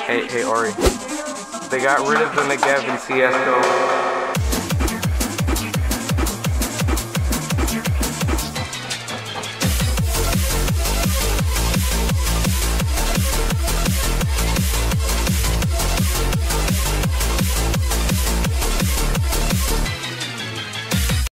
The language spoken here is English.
Hey Ori. They got rid of the Negev in CSGO.